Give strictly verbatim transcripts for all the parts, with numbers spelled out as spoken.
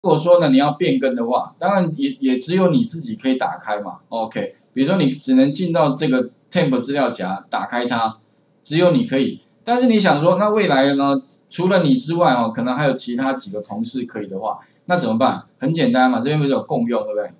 如果说呢你要变更的话，当然也也只有你自己可以打开嘛 ，OK。比如说你只能进到这个 temp 资料夹，打开它，只有你可以。但是你想说，那未来呢，除了你之外哦，可能还有其他几个同事可以的话，那怎么办？很简单嘛，这边不是有共用，对不对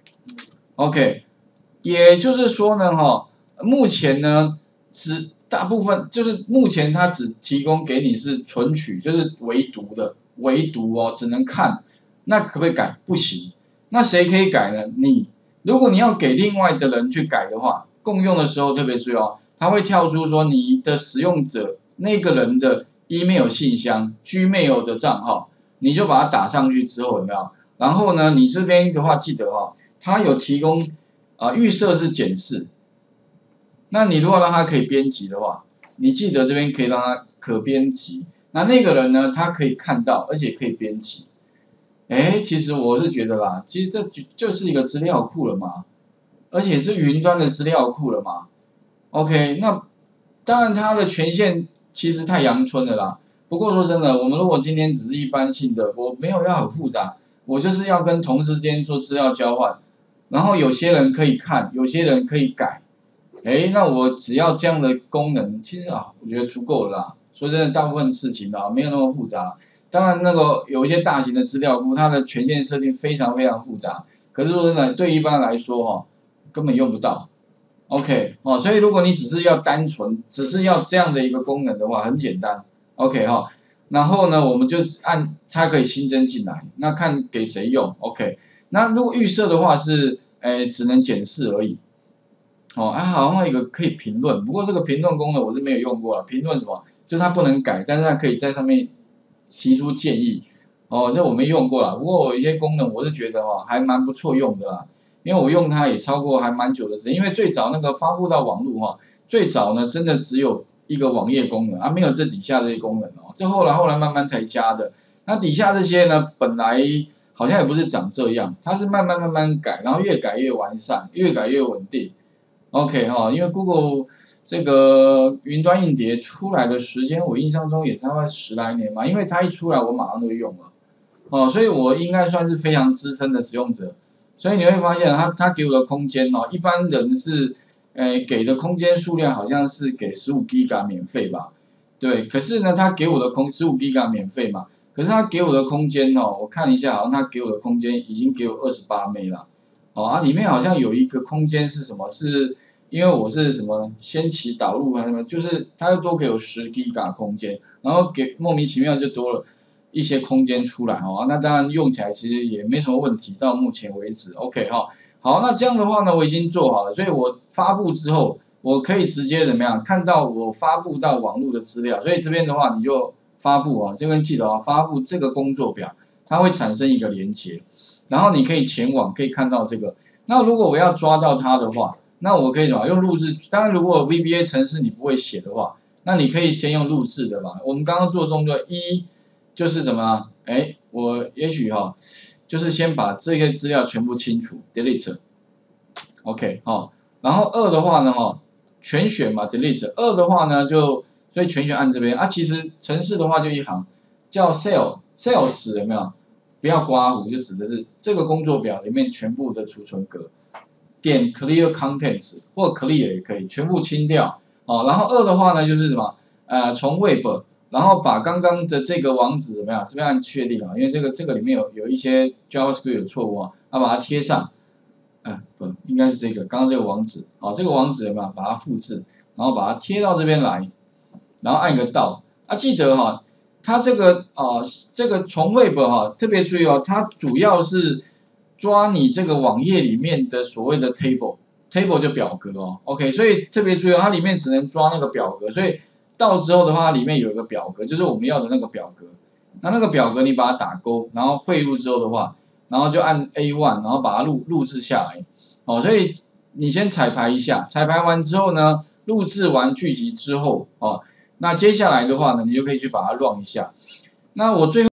？OK， 也就是说呢，哈，目前呢，只大部分就是目前它只提供给你是存取，就是唯读的，唯读哦，只能看。那可不可以改？不行。那谁可以改呢？你。如果你要给另外的人去改的话，共用的时候特别注意哦，它会跳出说你的使用者那个人的 email 信箱、Gmail 的账号，你就把它打上去之后有没有？然后呢，你这边的话记得哦，它有提供啊、呃、预设是检视，那你如果让它可以编辑的话，你记得这边可以让它可编辑，那那个人呢，他可以看到，而且可以编辑。哎，其实我是觉得啦，其实这就就是一个资料库了嘛，而且是云端的资料库了嘛。OK， 那当然它的权限其实太阳春了啦。不过说真的，我们如果今天只是一般性的，我没有要很复杂，我就是要跟同事之间做资料交换，然后有些人可以看，有些人可以改。哎，那我只要这样的功能，其实啊，我觉得足够了啦。说真的，大部分事情啊，没有那么复杂。当然，那个有一些大型的资料库，它的权限设定非常非常复杂。可是说真的，对一般来说哈、哦，根本用不到。OK 哦，所以如果你只是要单纯，只是要这样的一个功能的话，很简单。OK 哈、哦，然后呢，我们就按它可以新增进来，那看给谁用。OK， 那如果预设的话是，诶，只能检视而已。哦，啊，好像有一个可以评论，不过这个评论功能我是没有用过啊。评论什么？就是它不能改，但是它可以在上面提出建议。哦，这我没用过啦。不过有一些功能我是觉得哦，还蛮不错用的啦。因为我用它也超过还蛮久的时间。因为最早那个发布到网络哈，最早呢真的只有一个网页功能啊，没有这底下这些功能哦。这后来后来慢慢才加的。那底下这些呢，本来好像也不是长这样，它是慢慢慢慢改，然后越改越完善，越改越稳定。OK 哈，因为 Google 这个云端硬碟出来的时间，我印象中也大概十来年嘛，因为它一出来我马上就用了，哦，所以我应该算是非常资深的使用者，所以你会发现它它给我的空间哦，一般人是，呃给的空间数量好像是给十五 G 免费吧，对，可是呢它给我的空十五 G 免费嘛，可是它给我的空间哦，我看一下，好像它给我的空间已经给我二十八 M 了。哦啊，里面好像有一个空间是什么？是因为我是什么先期导入还是什么？就是它又多给我十 G 空间，然后给莫名其妙就多了一些空间出来哦。那当然用起来其实也没什么问题，到目前为止 OK 哈。好，那这样的话呢，我已经做好了，所以我发布之后，我可以直接怎么样看到我发布到网络的资料。所以这边的话，你就发布啊，这边记得啊，发布这个工作表，它会产生一个连接。然后你可以前往，可以看到这个。那如果我要抓到它的话，那我可以怎么用录制？当然，如果 V B A 程式你不会写的话，那你可以先用录制的嘛。我们刚刚做的动作一就是什么？哎，我也许哈、哦，就是先把这些资料全部清除 ，delete。OK， 好。然后二的话呢，哈，全选嘛 ，delete。二的话呢，就所以全选按这边啊。其实程式的话就一行，叫 cell sales 有没有？不要刮胡，就指的是这个工作表里面全部的储存格，点 clear contents 或 clear 也可以，全部清掉哦。然后二的话呢，就是什么？呃，从 web， 然后把刚刚的这个网址怎么样？这边按确定啊，因为这个这个里面有有一些 JavaScript 有错误啊，要把它贴上。哎、呃，不，应该是这个，刚刚这个网址，好、哦，这个网址有没有？把它复制，然后把它贴到这边来，然后按个到啊，记得哈、哦。它这个啊、呃，这个从 Web 哈、啊，特别注意哦，它主要是抓你这个网页里面的所谓的 table，table 就表格哦 ，OK， 所以特别注意哦，它里面只能抓那个表格，所以到之后的话，它里面有一个表格，就是我们要的那个表格，那那个表格你把它打勾，然后汇入之后的话，然后就按 A 一，然后把它录录制下来，哦，所以你先彩排一下，彩排完之后呢，录制完剧集之后哦。那接下来的话呢，你就可以去把它 run 一下。那我最后。